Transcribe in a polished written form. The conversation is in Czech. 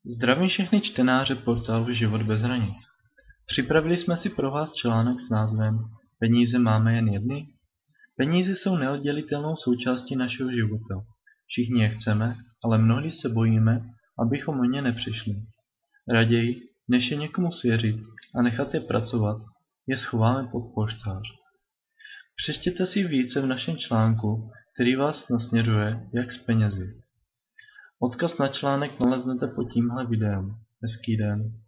Zdravím všechny čtenáře portálu Život bez hranic. Připravili jsme si pro vás článek s názvem Peníze máme jen jedny? Peníze jsou neoddělitelnou součástí našeho života. Všichni je chceme, ale mnohdy se bojíme, abychom o ně nepřišli. Raději, než je někomu svěřit a nechat je pracovat, je schováme pod polštář. Přečtěte si více v našem článku, který vás nasměřuje, jak s penězi. Odkaz na článek naleznete pod tímhle videem. Hezký den.